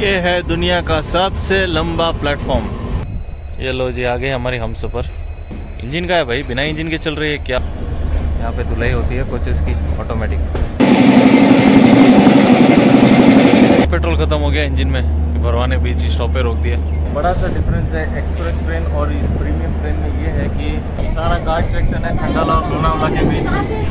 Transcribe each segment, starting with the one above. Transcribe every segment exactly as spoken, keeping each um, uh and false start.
ये है दुनिया का सबसे लंबा प्लेटफॉर्म। ये लो जी आगे हमारी हमसफर। इंजन का है भाई, बिना इंजन के चल रही है क्या। यहाँ पे धुलाई होती है कोचेस की ऑटोमेटिक। पेट्रोल खत्म हो गया इंजन में, भरवाने बीच स्टॉप पे रोक दिया। बड़ा सा डिफरेंस है एक्सप्रेस ट्रेन और इस प्रीमियम ट्रेन में ये है कि सारा घाट सेक्शन है खंडाला और लोनावला के बीच।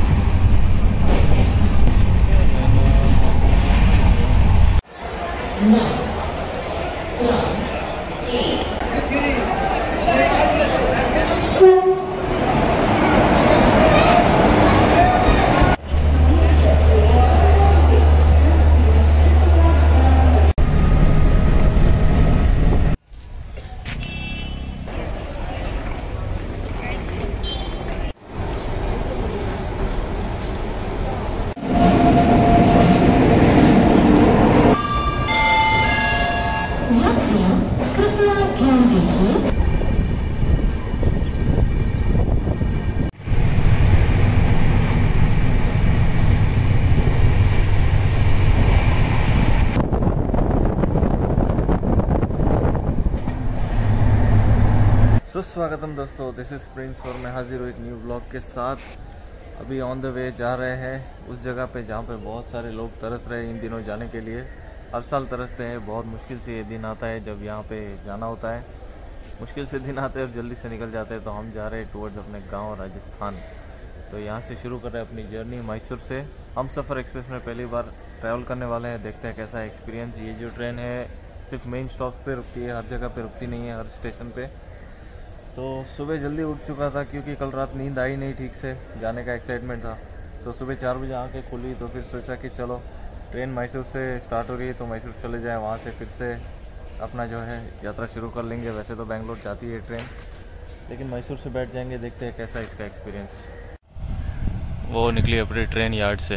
सुस्वागतम दोस्तों, दिस इज प्रिंस और मैं हाजिर हूँ एक न्यू ब्लॉग के साथ। अभी ऑन द वे जा रहे हैं उस जगह पे जहाँ पे बहुत सारे लोग तरस रहे हैं इन दिनों जाने के लिए। हर साल तरसते हैं, बहुत मुश्किल से ये दिन आता है जब यहाँ पे जाना होता है। मुश्किल से दिन आते हैं और जल्दी से निकल जाते हैं। तो हम जा रहे हैं टूवर्ड्स अपने गाँव राजस्थान। तो यहाँ से शुरू कर रहे हैं अपनी जर्नी मैसूर से। हम सफ़र एक्सप्रेस में पहली बार ट्रैवल करने वाले हैं, देखते हैं कैसा एक्सपीरियंस। ये जो ट्रेन है सिर्फ मेन स्टॉप पर रुकती है, हर जगह पर रुकती नहीं है, हर स्टेशन पर। तो सुबह जल्दी उठ चुका था क्योंकि कल रात नींद आई नहीं ठीक से, जाने का एक्साइटमेंट था। तो सुबह चार बजे आँखें खुली तो फिर सोचा कि चलो ट्रेन मैसूर से स्टार्ट हो रही है तो मैसूर चले जाएं, वहाँ से फिर से अपना जो है यात्रा शुरू कर लेंगे। वैसे तो बेंगलोर जाती है ट्रेन, लेकिन मैसूर से बैठ जाएंगे, देखते हैं कैसा इसका एक्सपीरियंस। वो निकली अपनी ट्रेन यार्ड से,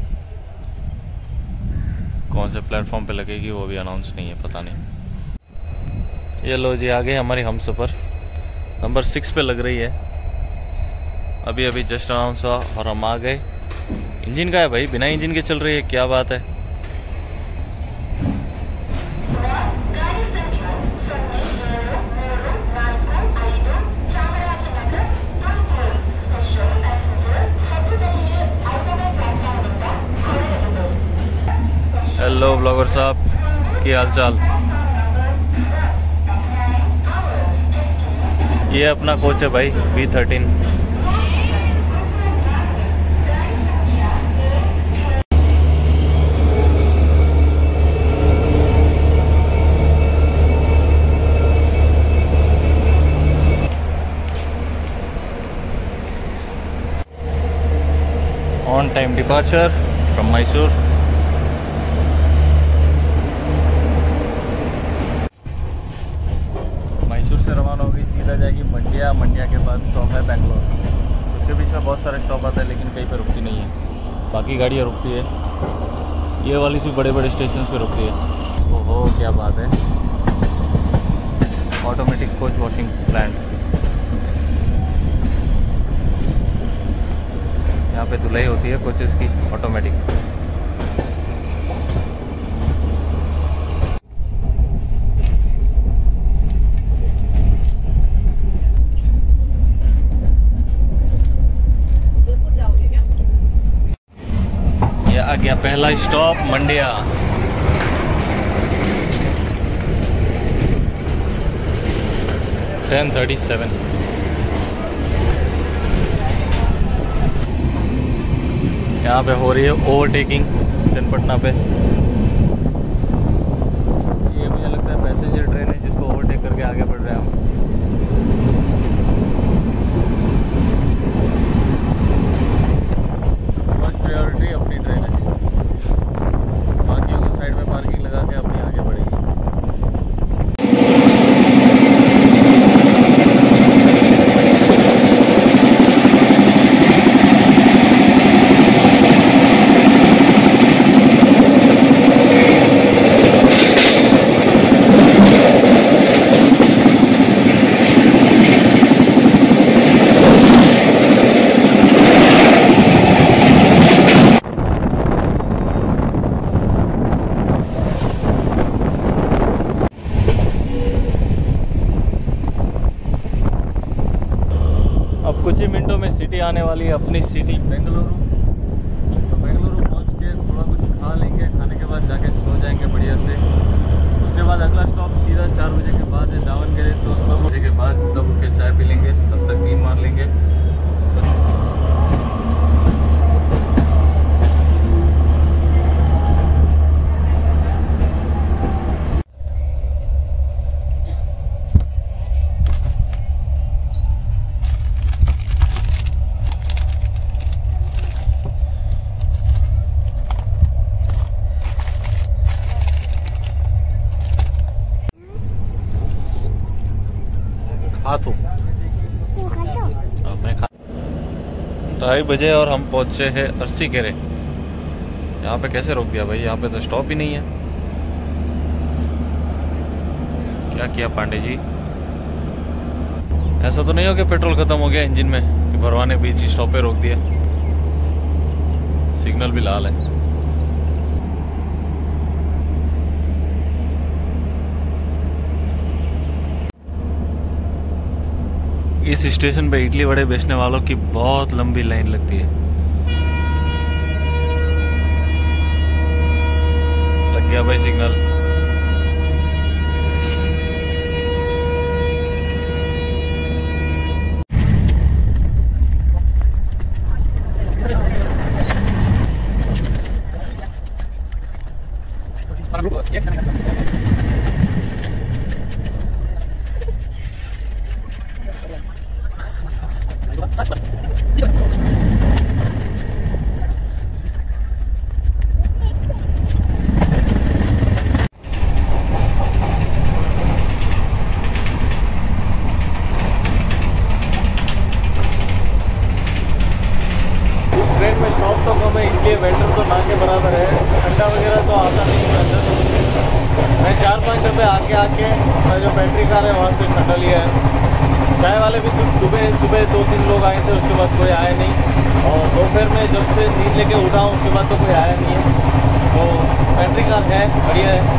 कौन से प्लेटफॉर्म पे लगेगी वो भी अनाउंस नहीं है, पता नहीं। ये लो जी आगे हमारी हमसफर नंबर सिक्स पे लग रही है। अभी अभी जस्ट अनाउंस हुआ और हम आ गए। इंजन का है भाई, बिना इंजन के चल रही है, क्या बात है। हेलो ब्लॉगर साहब, क्या हाल चाल। ये अपना कोच है भाई B thirteen. On time departure from Mysore. Mysore से रवाना होगी, सीधा जाएगी मंडिया। मंडिया के बाद स्टॉप है बेंगलोर। उसके बीच में बहुत सारे स्टॉप आते हैं लेकिन कहीं पे रुकती नहीं है, बाकी गाड़ियाँ रुकती है। ये वाली सिर्फ बड़े बड़े स्टेशन पे रुकती है। ओहो क्या बात है, ऑटोमेटिक कोच वॉशिंग प्लांट। यहाँ पे धुलाई होती है कोचेस की ऑटोमेटिक। ये आ गया पहला stop Mandya. Ten thirty seven. यहाँ पे हो रही है ओवरटेकिंग चनपटना पे। ये मुझे लगता है पैसेंजर ट्रेन है जिसको ओवरटेक करके आगे बढ़ रहे हैं हम। फर्स्ट प्रायोरिटी अपनी ट्रेन है, बाकियों को साइड में पार्किंग लगा के अपनी आगे बढ़ेगी। आने वाली है अपनी सिटी बेंगलुरु। तो बेंगलुरु पहुंच के थोड़ा कुछ खा लेंगे, खाने के बाद जाके सो जाएंगे बढ़िया से। उसके बाद अगला स्टॉप सीधा चार बजे के बाद है दावनगेरे। तो दो बजे के बाद तब उठ के चाय पी लेंगे, तब तक नींद मार लेंगे। मैं खा ढाई बजे और हम पहुंचे हैं अरसीकेरे। यहाँ पे कैसे रोक दिया भाई, यहाँ पे तो स्टॉप ही नहीं है। क्या किया पांडे जी? ऐसा तो नहीं हो कि पेट्रोल खत्म हो गया इंजन में कि भरवाने बीच ही स्टॉप पे रोक दिया। सिग्नल भी लाल है। इस स्टेशन पे इडली वड़े बेचने वालों की बहुत लंबी लाइन लगती है। लग गया भाई सिग्नल। इसलिए वेटर तो ना के बराबर है, ठंडा वगैरह तो आता नहीं है अंदर। मैं चार पाँच रुपये आके आके मैं जो बैटरी कार है वहाँ से ठंडा लिया है। चाय वाले भी सिर्फ सुबह सुबह दो तीन लोग आए थे, उसके बाद कोई आया नहीं। और दोपहर में जब से नींद लेके उठा हूँ उसके बाद तो कोई आया नहीं है। तो बैटरी कार है, बढ़िया है।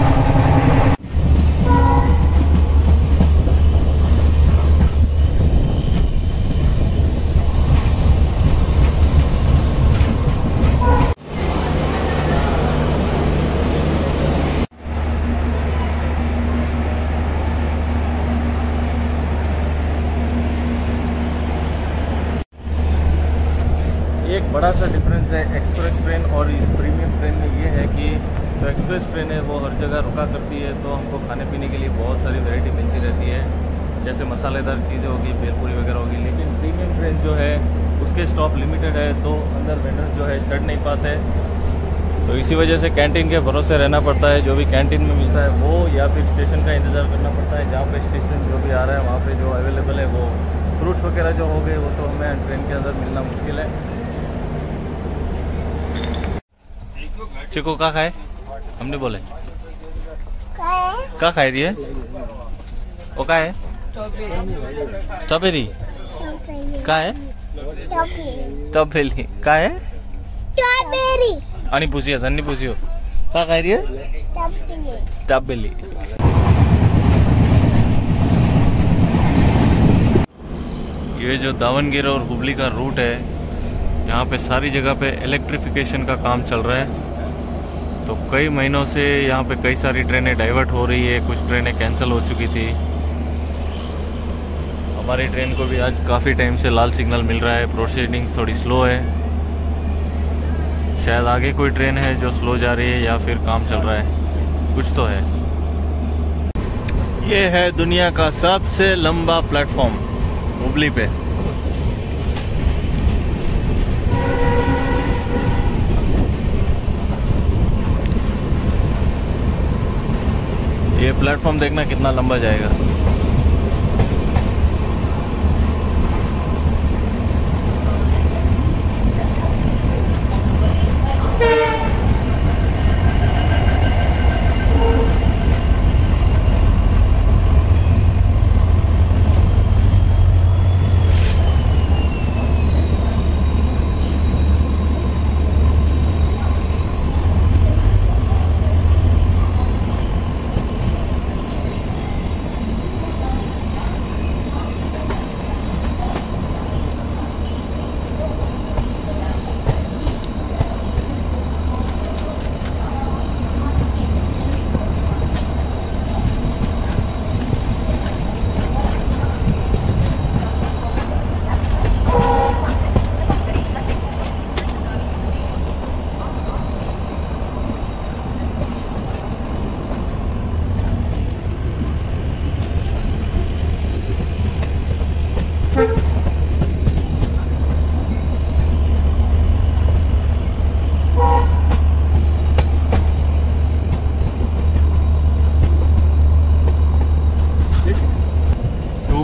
एक बड़ा सा डिफरेंस है एक्सप्रेस ट्रेन और इस प्रीमियम ट्रेन में ये है कि जो एक्सप्रेस ट्रेन है वो हर जगह रुका करती है, तो हमको खाने पीने के लिए बहुत सारी वैरायटी मिलती रहती है, जैसे मसालेदार चीज़ें होगी, भेलपूरी वगैरह होगी। लेकिन प्रीमियम ट्रेन जो है उसके स्टॉप लिमिटेड है, तो अंदर वेंडर जो है चढ़ नहीं पाते। तो इसी वजह से कैंटीन के भरोसे रहना पड़ता है। जो भी कैंटीन में मिलता है वो, या फिर स्टेशन का इंतज़ार करना पड़ता है। जहाँ पर स्टेशन जो भी आ रहा है वहाँ पर जो अवेलेबल है वो फ्रूट्स वगैरह जो हो गए वो सब हमें ट्रेन के अंदर मिलना मुश्किल है। चिको का खाए? हमने बोले का खाए दिए वो का है? स्ट्रॉबेरी का है? स्ट्रॉबेरी का है? स्ट्रॉबेरी अनि पूछिए धन्य पूछियो का खाए दिए? स्ट्रॉबेरी। ये जो दावनगेरे और हुबली का रूट है, यहाँ पे सारी जगह पे इलेक्ट्रिफिकेशन का काम चल रहा है। तो कई महीनों से यहाँ पे कई सारी ट्रेनें डाइवर्ट हो रही है, कुछ ट्रेनें कैंसिल हो चुकी थी। हमारी ट्रेन को भी आज काफ़ी टाइम से लाल सिग्नल मिल रहा है। प्रोसीडिंग थोड़ी स्लो है, शायद आगे कोई ट्रेन है जो स्लो जा रही है या फिर काम चल रहा है, कुछ तो है। ये है दुनिया का सबसे लंबा प्लेटफॉर्म हुबली पे। ये प्लेटफॉर्म देखना कितना लंबा जाएगा।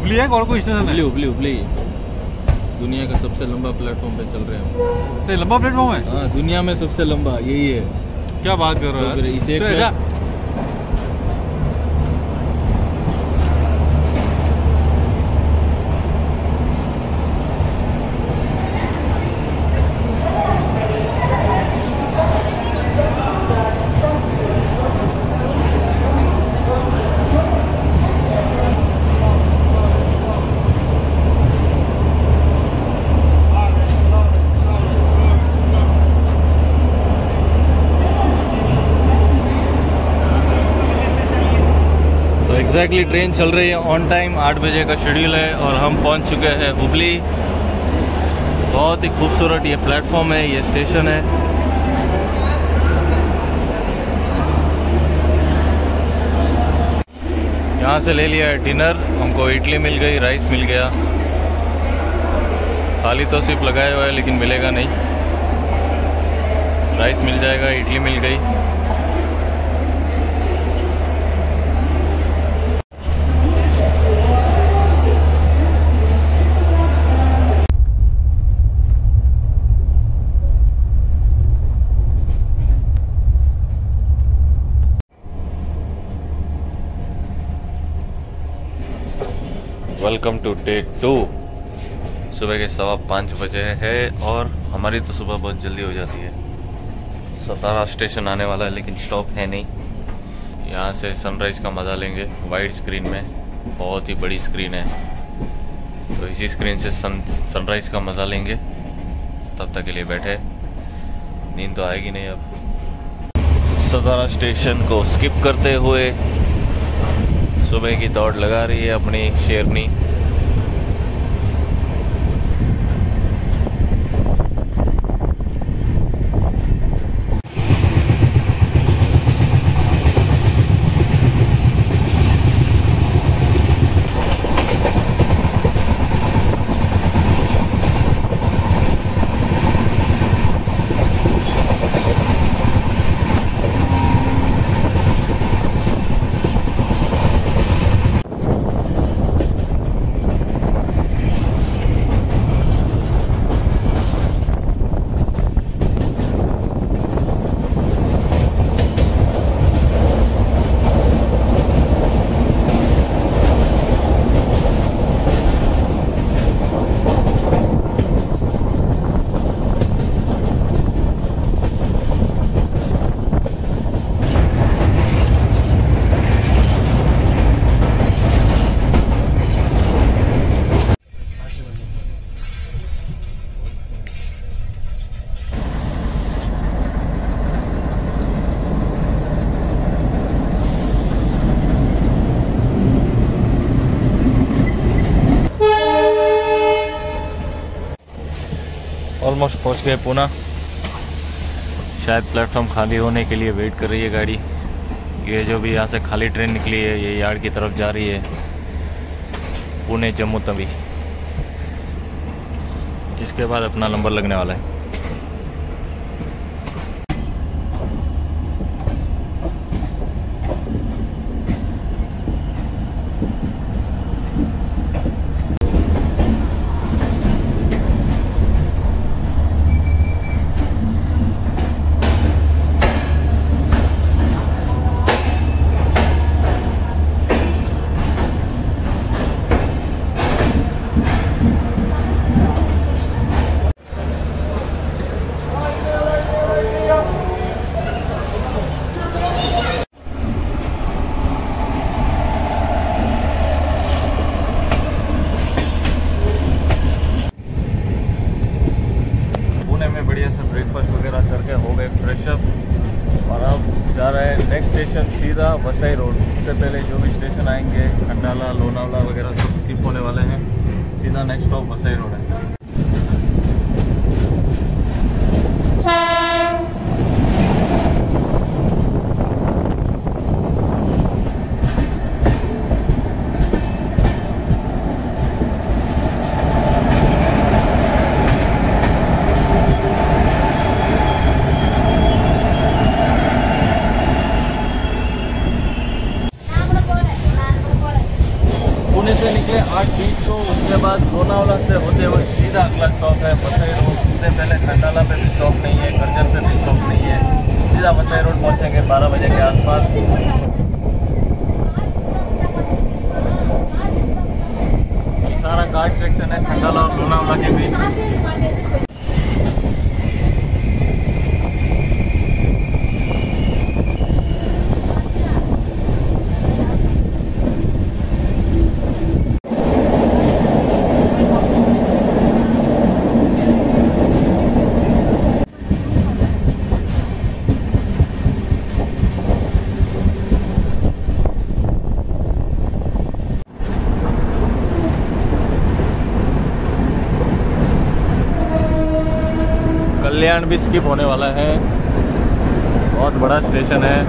हुबली है और कोई स्टेशन है? हुबली हुबली हुबली दुनिया का सबसे लंबा प्लेटफॉर्म पे चल रहे हैं। तो लंबा प्लेटफॉर्म है? हाँ, दुनिया में सबसे लंबा यही है। क्या बात कर रहे हो तो यार? इसे तो ऐसा एग्जैक्टली ट्रेन चल रही है ऑन टाइम, आठ बजे का शेड्यूल है और हम पहुंच चुके हैं हुबली। बहुत ही खूबसूरत ये प्लेटफॉर्म है, ये स्टेशन है। यहाँ से ले लिया है डिनर, हमको इडली मिल गई, राइस मिल गया। थाली तो सिर्फ लगाया हुआ है लेकिन मिलेगा नहीं। राइस मिल जाएगा, इडली मिल गई। Welcome to day two. सुबह के सवा पाँच बजे है और हमारी तो सुबह बहुत जल्दी हो जाती है। सतारा स्टेशन आने वाला है लेकिन स्टॉप है नहीं। यहाँ से सनराइज़ का मज़ा लेंगे वाइड स्क्रीन में, बहुत ही बड़ी स्क्रीन है, तो इसी स्क्रीन से सन सनराइज़ का मज़ा लेंगे। तब तक के लिए बैठे, नींद तो आएगी नहीं अब। सतारा स्टेशन को स्किप करते हुए सुबह की दौड़ लगा रही है अपनी शेरनी। ऑलमोस्ट पहुंच गए पुणे। शायद प्लेटफॉर्म खाली होने के लिए वेट कर रही है गाड़ी। ये जो भी यहाँ से खाली ट्रेन निकली है ये यार्ड की तरफ जा रही है, पुणे जम्मू तवी। इसके बाद अपना नंबर लगने वाला है। बढ़िया से ब्रेकफास्ट वगैरह करके हो गए फ्रेश अप और अब जा रहे हैं नेक्स्ट स्टेशन सीधा वसई रोड। इससे पहले जो भी स्टेशन आएंगे खंडाला लोनावला वगैरह सब स्किप होने वाले हैं। सीधा नेक्स्ट स्टॉप वसई रोड है। से निकले आठ बीस को, उसके बाद लोनावला से होते हुए सीधा अगला स्टॉप है वसई रोड। उससे पहले खंडाला पे भी स्टॉप नहीं है, करजर पे भी स्टॉप नहीं है, सीधा वसई रोड पहुँचेंगे बारह बजे के आसपास। सारा घाट सेक्शन है खंडाला और लोनावला के बीच। कल्याण भी स्किप होने वाला है, बहुत बड़ा स्टेशन है।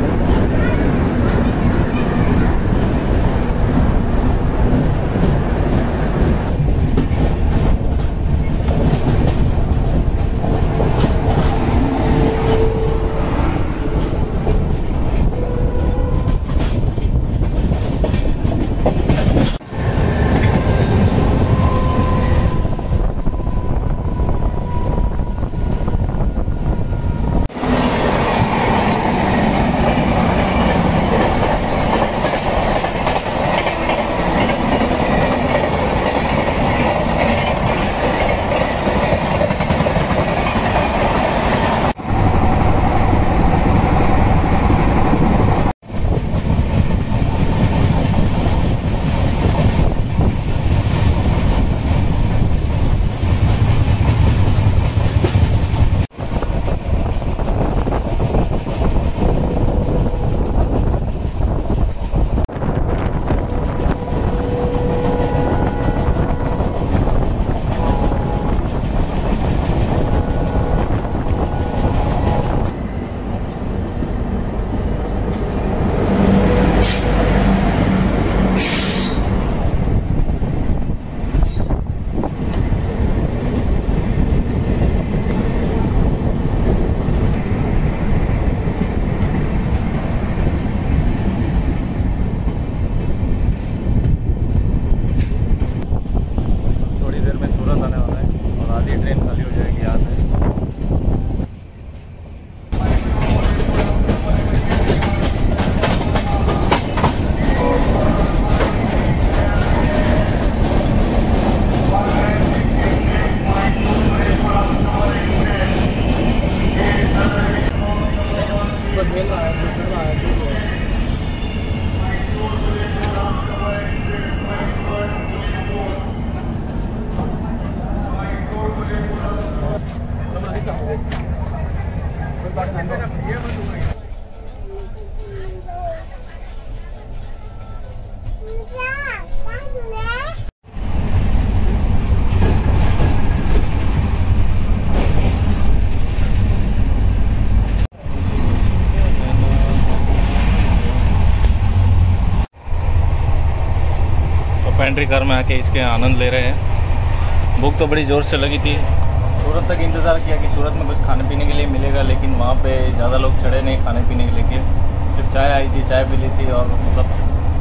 पेंट्री कार में आके इसके आनंद ले रहे हैं। भूख तो बड़ी ज़ोर से लगी थी, सूरत तक इंतज़ार किया कि सूरत में कुछ खाने पीने के लिए मिलेगा, लेकिन वहाँ पे ज़्यादा लोग चढ़े नहीं खाने पीने के लिए, सिर्फ चाय आई थी, चाय पी ली थी और मतलब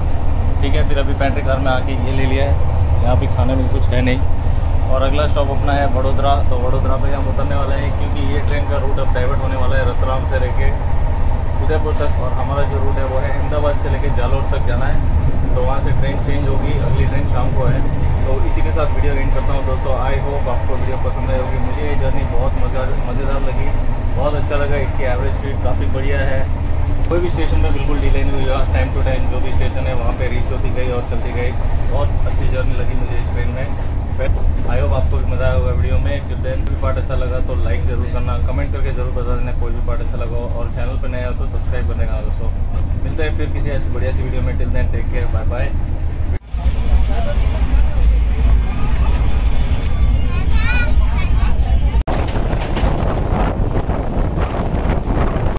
ठीक है। फिर अभी पेंट्री कार में आके ये ले लिया है, यहाँ भी खाने में कुछ है नहीं। और अगला स्टॉप अपना है वडोदरा, तो वडोदरा पे हम उतरने वाले हैं क्योंकि ये ट्रेन का रूट अब डाइवर्ट होने वाला है रतलाम से लेके उदयपुर तक, और हमारा जो रूट है वो है अहमदाबाद से लेके जालोर तक जाना है। तो वहाँ से ट्रेन चेंज होगी, अगली ट्रेन शाम को है। तो इसी के साथ वीडियो एंड करता हूँ दोस्तों। आई होप आपको वीडियो पसंद आई होगी। मुझे ये जर्नी बहुत मज़ा मज़ेदार लगी, बहुत अच्छा लगा। इसकी एवरेज स्पीड काफ़ी बढ़िया है, कोई भी स्टेशन में बिल्कुल डिले नहीं हुआ, टाइम टू टाइम जो भी स्टेशन है वहाँ पे रीच होती गई और चलती गई। बहुत अच्छी जर्नी लगी मुझे इस ट्रेन में। आई होप आपको भी मज़ा आया होगा वीडियो में। कि ट्रेन भी पार्ट अच्छा लगा तो लाइक ज़रूर करना, कमेंट करके ज़रूर बता देना कोई भी पार्ट अच्छा लगा, और चैनल पर नया हो तो सब्सक्राइब करने का दोस्तों। मिलते हैं फिर किसी ऐसी बढ़िया सी वीडियो में। Till then take care, bye bye.